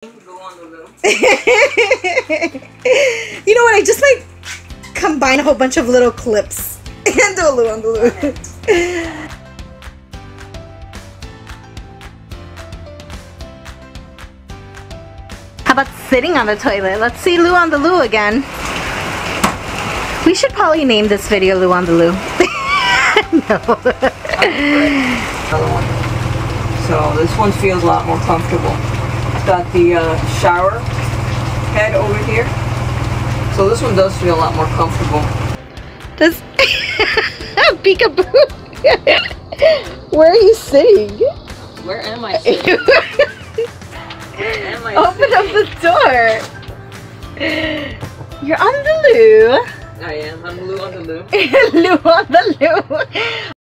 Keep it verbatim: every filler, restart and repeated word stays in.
Lou on the Lou. You know what? I just might combine a whole bunch of little clips and do a Lou on the Lou. How about sitting on the toilet? Let's see Lou on the Lou again. We should probably name this video Lou on the Lou. No. Another one. So this one feels a lot more comfortable. It's got the uh, shower head over here. So this one does feel a lot more comfortable. Does Peekaboo? Where are you sitting? Where am I sitting? Where am I Open sitting? up the door. You're on the Lou. I am. I'm Lou on the Lou. Lou on the Lou.